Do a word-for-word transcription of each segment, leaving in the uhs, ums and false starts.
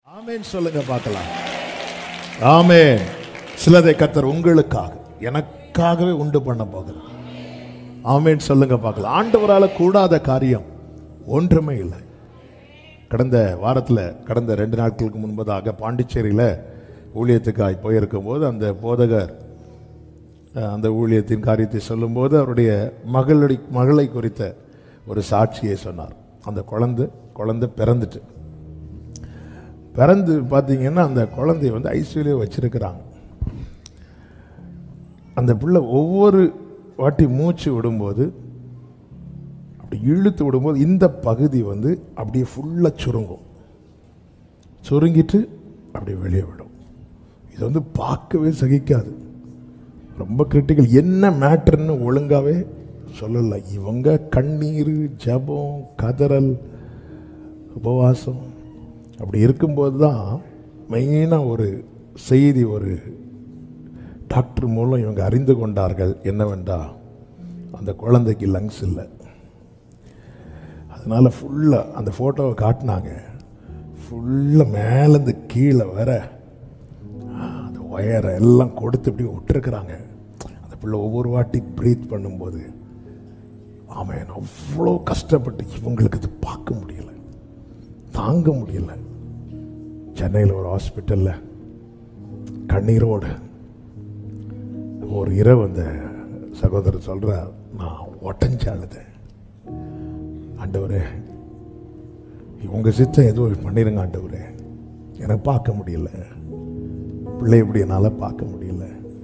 ஆமென் சொல்லுங்க பார்க்கலாம். ஆமென். சிலதை கர்த்தர் உங்களுக்காக எனக்காகவே உண்டு பண்ண போகிறார். ஆமென் சொல்லுங்க பார்க்கலாம். ஆண்டவரால் கூடாத காரியம் ஒன்றுமே இல்லை. கடந்த வாரத்தில் கடந்த ரெண்டு நாட்களுக்கு முன்பதாக பாண்டிச்சேரியில் ஊழியத்துக்காய் போயிருக்கும் போது அந்த போதகர் அந்த ஊழியத்தின் காரியத்தை சொல்லும்போது அவருடைய மகளுடைய மகளை குறித்த ஒரு சாட்சியை சொன்னார். அந்த குழந்தை குழந்தை பிறந்துட்டு பிறந்து பார்த்தீங்கன்னா அந்த குழந்தைய வந்து ஐசியூலே வச்சிருக்கிறாங்க. அந்த பிள்ளை ஒவ்வொரு வாட்டி மூச்சு விடும்போது அப்படி இழுத்து விடும்போது இந்த பகுதி வந்து அப்படியே ஃபுல்லாக சுருங்கும், சுருங்கிட்டு அப்படியே வெளியே விடும். இது வந்து பார்க்கவே சகிக்காது, ரொம்ப கிரிட்டிக்கல். என்ன மேட்டர்னு ஒழுங்காகவே சொல்லலை. இவங்க கண்ணீர், ஜபம், கதறல், உபவாசம் அப்படி இருக்கும்போது தான் மெயினாக ஒரு செய்தி ஒரு டாக்டர் மூலம் இவங்க அறிந்து கொண்டார்கள். என்னவென்றால் அந்த குழந்தைக்கு லங்ஸ் இல்லை. அதனால் ஃபுல்லாக அந்த ஃபோட்டோவை காட்டினாங்க. ஃபுல்லாக மேலேருந்து கீழே வர அந்த ஒயரை எல்லாம் கொடுத்து இப்படி விட்டுருக்குறாங்க. அந்த பிள்ளை ஒவ்வொரு வாட்டி ப்ரீத் பண்ணும்போது ஆமாம் அவ்வளோ கஷ்டப்பட்டு இவங்களுக்கு இது பார்க்க முடியல, தாங்க முடியல. சென்னையில் ஒரு ஹாஸ்பிட்டலில் கண்ணீரோடு ஒரு இரவு அந்த சகோதரர் சொல்கிறார், நான் உடஞ்சி அழுதேன். ஆண்டவரே இவங்க சித்தம் எதுவும் பண்ணிடுங்க ஆண்டவரே, எனக்கு பார்க்க முடியல, பிள்ளை எப்படி என்னால் பார்க்க முடியல.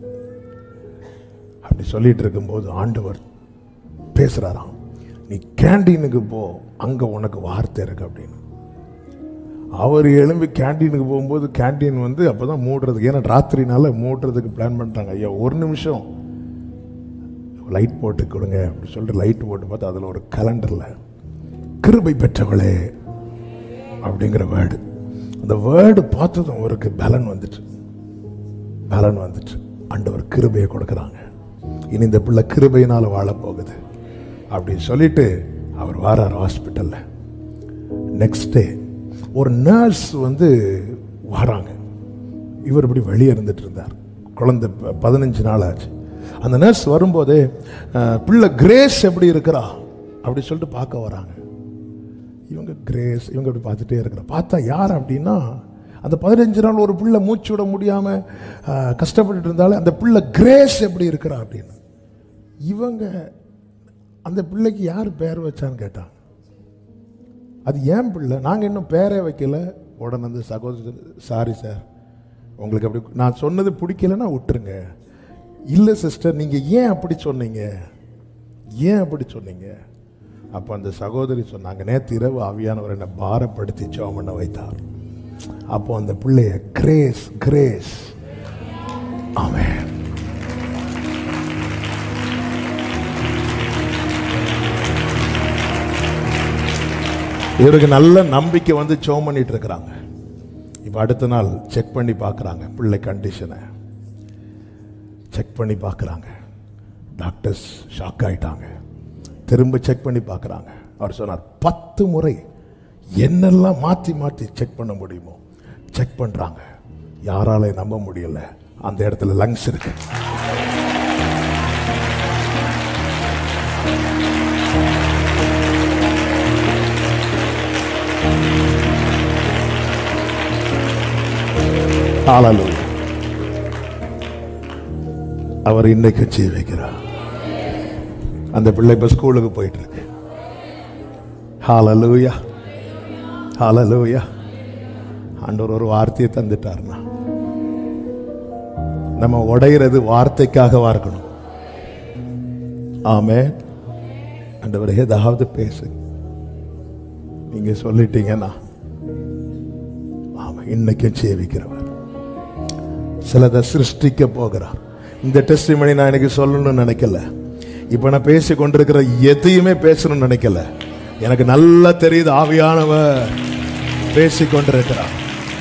அப்படி சொல்லிட்டு இருக்கும்போது ஆண்டவர் பேசுகிறாராம், நீ கேண்டீனுக்கு போ, அங்கே உனக்கு வார்த்தை இருக்கு அப்படின்னு. அவர் எழும்பி கேண்டீனுக்கு போகும்போது கேண்டீன் வந்து அப்போ தான் மூடுறதுக்கு, ஏன்னா ராத்திரினால மூடுறதுக்கு பிளான் பண்ணிட்டாங்க. ஐயா ஒரு நிமிஷம் லைட் போட்டு கொடுங்க அப்படி சொல்லிட்டு லைட் போட்டு பார்த்தா அதில் ஒரு கலண்டரில் கிருபை பெற்றவளே அப்படிங்கிற வேர்டு. அந்த வேர்டு பார்த்ததும் அவருக்கு பலன் வந்துட்டு பலன் வந்துட்டு ஆண்டவர் கிருபையை கொடுக்குறாங்க. இனி இந்த பிள்ளை கிருபையினால் வாழ போகுது அப்படின்னு சொல்லிட்டு அவர் வாரார் ஹாஸ்பிட்டலில். நெக்ஸ்ட் டே ஒரு நர்ஸ் வந்து வராங்க. இவர் இப்படி வெளியே இருந்துட்டு இருந்தார். குழந்தை பதினஞ்சு நாள் ஆச்சு. அந்த நர்ஸ் வரும்போதே பிள்ளை கிரேஸ் எப்படி இருக்கிறா அப்படி சொல்லிட்டு பார்க்க வராங்க. இவங்க கிரேஸ் இவங்க இப்படி பார்த்துட்டே இருக்கிற பார்த்தா யார் அப்படின்னா அந்த பதினஞ்சு நாள் ஒரு பிள்ளை மூச்சு விட முடியாமல் கஷ்டப்பட்டு இருந்தாலும் அந்த பிள்ளை கிரேஸ் எப்படி இருக்கிறா அப்படின்னு. இவங்க அந்த பிள்ளைக்கு யார் பேர் வச்சான்னு கேட்டாங்க. அது ஏன் பிள்ளை, நாங்கள் இன்னும் பேரே வைக்கல. உடனே அந்த சகோதரர், சாரி சார் உங்களுக்கு அப்படி நான் சொன்னது பிடிக்கலன்னா விட்டுருங்க. இல்லை சிஸ்டர் நீங்கள் ஏன் அப்படி சொன்னீங்க, ஏன் அப்படி சொன்னீங்க? அப்போ அந்த சகோதரி சொன்னாங்க, நேற்று இரவு ஆவியானவர் என்னை பாரப்படுத்தி ஜெபம் பண்ண வைத்தார். அப்போ அந்த பிள்ளைய கிரேஸ் கிரேஸ் ஆமென். இவருக்கு நல்ல நம்பிக்கை வந்து ஜெபம் பண்ணிட்டு இருக்கிறாங்க. இப்போ அடுத்த நாள் செக் பண்ணி பார்க்குறாங்க, பிள்ளை கண்டிஷனை செக் பண்ணி பார்க்குறாங்க. டாக்டர்ஸ் ஷாக் ஆகிட்டாங்க. திரும்ப செக் பண்ணி பார்க்குறாங்க. அவர் சொன்னார், பத்து முறை என்னெல்லாம் மாற்றி மாற்றி செக் பண்ண முடியுமோ செக் பண்ணுறாங்க. யாராலையும் நம்ப முடியல, அந்த இடத்துல லங்ஸ் இருக்கு. ஹல்லேலூயா. அவர் இன்னைக்கு ஜீவிக்கிறார். அந்த பிள்ளை இப்ப ஸ்கூலுக்கு போயிட்டு இருக்கு. ஹல்லேலூயா ஹல்லேலூயா. ஆண்டவர் ஒரு வார்த்தையை தந்துட்டார்னா நம்ம உடையிறது வார்த்தைக்காகவா இருக்கணும். ஆமென். ஆண்டவர் ஏதாவது பேசு, நீங்க சொல்லிட்டீங்கன்னா ஆமா இன்னைக்கு ஜீவிக்கிறவர் சிலதை சிருஷ்டிக்க போகிறார். இந்த டெஸ்டிமனி நான் எனக்கு சொல்லணும்னு நினைக்கல. இப்ப நான் பேசி கொண்டிருக்கிற எதையுமே பேசணும்னு நினைக்கல. எனக்கு நல்லா தெரியுது ஆவியானவர் பேசி கொண்டிருக்கிறார்.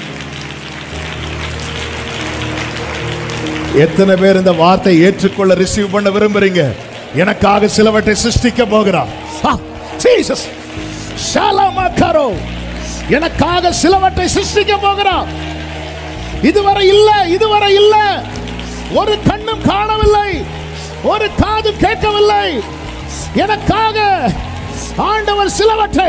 எத்தனை பேர் இந்த வார்த்தை ஏற்றுக்கொள்ள ரிசீவ் பண்ண விரும்புறீங்க? எனக்காக சிலவற்றை சிருஷ்டிக்க போகிறார். ஜீசஸ் ஷாலமா கரோ எனக்காக சிலவற்றை சிருஷ்டிக்க போகிறார். இதுவரை இல்ல, இதுவரை இல்ல, ஒரு கண்ணும் காணவில்லை, ஒரு காதும் கேட்கவில்லை. எனக்காக ஆண்டவர் சிலவற்றை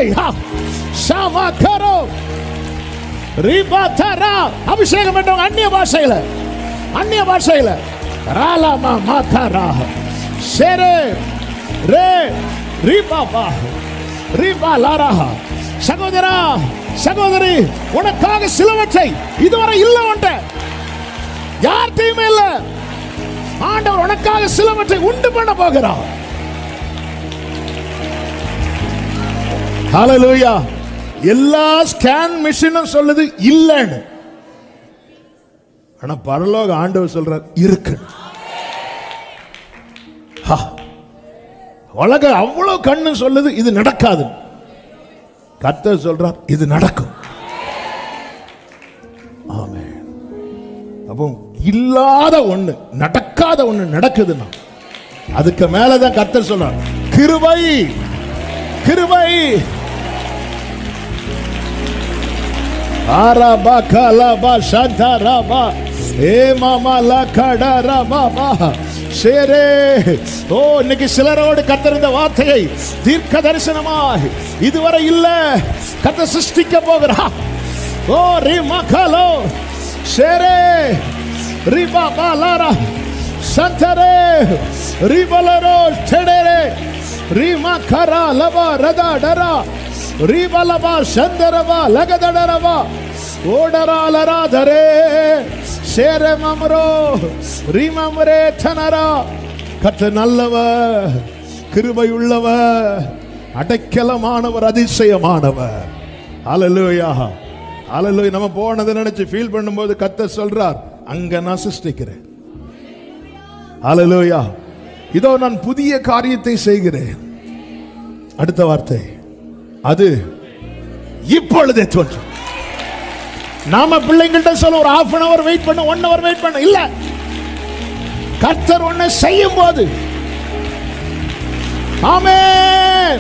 அபிஷேகம் என்றவங்க அந்நிய பாஷையில அந்நிய பாஷையில ராலாமா மாதாரா ஷேரே ரே ரீபாபா ரீபா லாராஹா. சகோதரா சகோதரி, உனக்காக சிலவற்றை இதுவரை இல்ல உண்ட யார்கிட்டயுமே இல்ல. ஆண்டவர் உனக்காக சிலவற்றை உண்டு பண்ண போகிறார். ஹல்லேலூயா. எல்லா ஸ்கேன் மிஷினும் சொல்லுது இல்லன்னு, ஆனா பரலோக ஆண்டவர் சொல்றார் இருக்கு. உலக அவ்வளவு கண்ணு சொல்லுது இது நடக்காது, கர்த்தர் சொல்றார் இது நடக்கும். ஆமென். அப்போ இல்லாத ஒண்ணு, நடக்காத ஒண்ணு நடக்குதுன்னா அதுக்கு மேலதான் கர்த்தர் சொல்றார் கிருபை கிருபை. ஆராபா கலபா சந்தரபா ஏ மாமா லகடரபா ஷேரே. ஓ, இன்னைக்கு சிலரோடு கர்த்தர் இந்த வார்த்தையை தீர்க்க தரிசனமாய் இதுவரை இல்ல கர்த்தர் சிருஷ்டிக்க போகிறார். ஓ ரிமகலோ ஷேரே ரிபா பாலாரா சந்தரே ரிபலரோ டெடரே ரிமகரா லபா ரதா டரா ரிபலபா சந்தரபா லகதடரபா ஓடராலரா தரே ஷேரே மம்ரோ ரிமம்ரே தனரா. கர்த்தர் நல்லவர், கிருபை உள்ளவர், அடைக்கலமானவர், அதிசயமானவர். ஹல்லேலூயா ஹல்லேலூயா. நம்ம போனதை நினைச்சு ஃபீல் பண்ணும்போது கர்த்தர் சொல்றார் அங்க நான் சிருஷ்டிக்கிறேன். ஹல்லேலூயா. இதோ நான் புதிய காரியத்தை செய்கிறேன். அடுத்த வார்த்தை அது இப்பொழுதே தோன்றும். நாம பிள்ளைங்கள்ட்ட சொல்ல ஒரு half an hour வெயிட் பண்ண, ஒன் hour வெயிட் பண்ண இல்ல. கர்த்தர் ஒன்னை செய்யும் போது ஆமென்.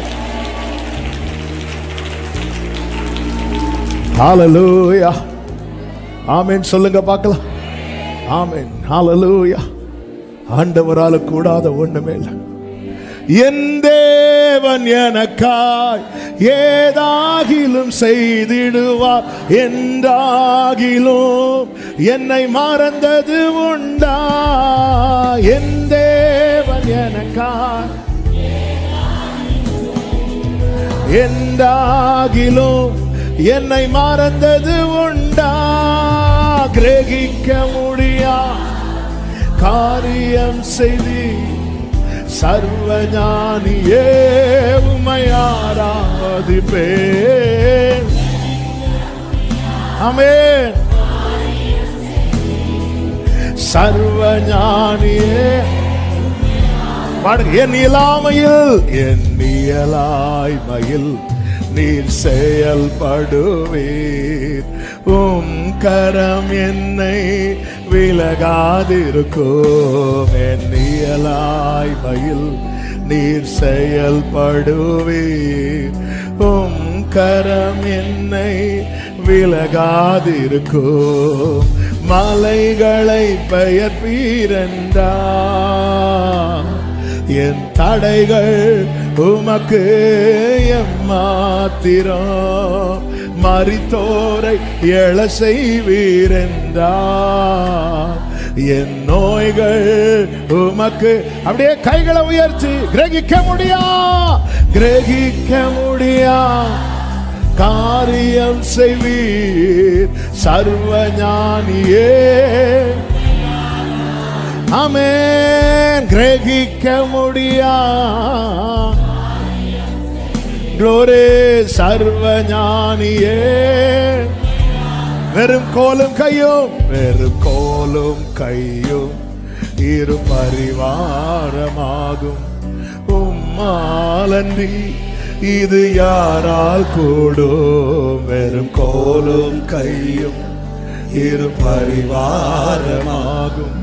ஹல்லேலூயா ஆமென் சொல்லுங்க பார்க்கலாம். ஆமென் ஹல்லேலூயா. ஆண்டவரால கூடாத ஒண்ணுமே இல்லை. என் தேவன் எனக்காய் ஏதாகிலும் செய்திடுவார் என்றாகிலும் என்னை மறந்தது உண்டா. என் தேவன் எனக்காய் என்றாகிலும் என்னை மறந்தது உண்டா. கிரகிக்க முடியா காரியம் செய்தி சர்வஞானியே உம்மை ஆராதிப்பேன். ஆமென். சர்வஞானியே என் இயலாமையில் என் இயலாய்மையில் நீர் செயல்படுவீர். உம் கரம் என்னை விலகாதிருக்கும். என் இயலாய்மையில் நீர் செயல்படுவீர். உம் கரம் என்னை விலகாதிருக்கும். மலைகளை பெயர்ப்பீரென்றா என் தடைகள் உமக்கு எம்மாத்திரம். மரித்தோரை எழ செய்வீரென்றா என் நோய்கள் உமக்கு. அப்படியே கைகளை உயர்த்தி கிரகிக்க முடியா கிரகிக்க முடியா காரியம் செய்வீர் சர்வஞானியே. ஆமென். கிரகிக்க முடியா க்ளோரி சர்வஞானியே. வெறும் கோலும் கையும் வெறும் கோலும் கையும் இரு பரிவாரமாகும். உம்மாலன்றி இது யாரால் கூடும். வெறும் கோலும் கையும் இரு பரிவாரமாகும்.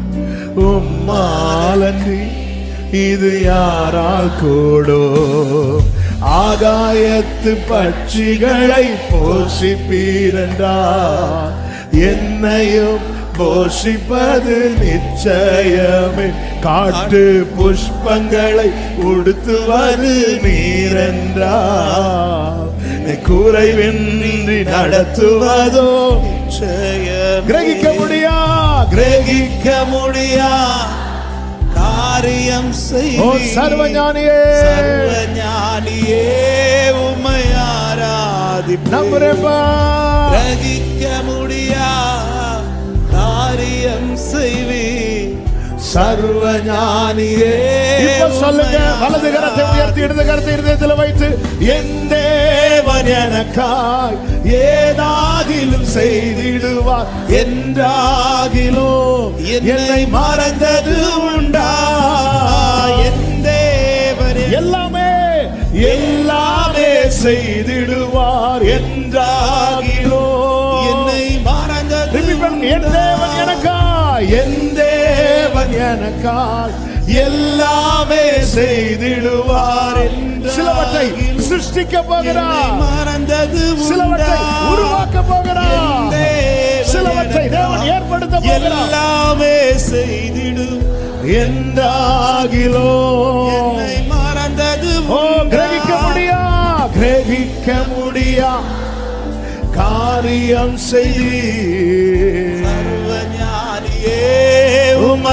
உம்மாலன்றி இது யாரால் கூடும். ஆகாயத்து பட்சிகளை போஷிப்பீரென்றார், என்னையும் போஷிப்பது நிச்சயமே. காட்டு புஷ்பங்களை உடுத்துவது நீரென்றார், குறைவின்றி நடத்துவதோ நிச்சயம். கிரகிக்க முடியா கிரகிக்க முடியா காரியம் செய்வீர் சர்வஞானியே, சர்வஞானியே உம்மை ஆராதிப்பேன். நம்புறேப்பா. கிரகிக்க முடியா காரியம் செய்வீர் சர்வஞானியே. இப்ப சொல்லுங்க, வலது கரத்தை உயர்த்தி இடது கரத்தை இருதயத்தில் வைத்து, என் தேவன் எனக்காய் ஏதாகிலும் செய்திடுவார் என்றாகிலும் என்னை மறந்தது உண்டா. என் தேவன் எல்லாமே எல்லாமே செய்திடுவார் என்றாகிலும் என்னை மறந்தது. என் தேவன் எனக்காய் என் தேவன் எனக்காய் எல்லாமே செய்திடுவார். சிலவற்றை சிருஷ்டிக்க போகிறார், மறந்தது சிலவற்றை உருவாக்க போகிறார், சிலவற்றை தேவன் ஏற்படுத்த போகிறார். எல்லாமே செய்திடும் என்றாகிலோ என்னை மறந்தது. ஓ கிரகிக்க முடியா கிரகிக்க முடியா காரியம் செய்தீர் சர்வஞானியே உம்மை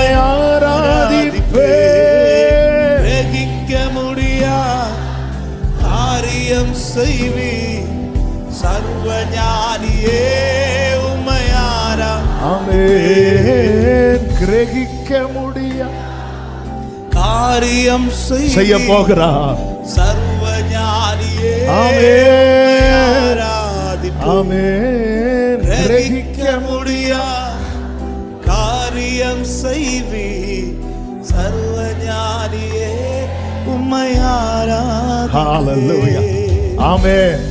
ஆராதிப்பேன். கிரகிக்க முடியா காரியம் செய்வீர் சர்வஞானியே உம்மை ஆராதிப்பேன். ஆமென். கிரகிக்க முடியா காரியம் செய்ய போகிறார் சர்வஞானியே. ஆமென். ஆமென். கிரகிக்க முடியா காரியம் செய்வீர் சர்வஞானியே உம்மை ஆராதிப்பேன். ஹalleluya. ஆமென்.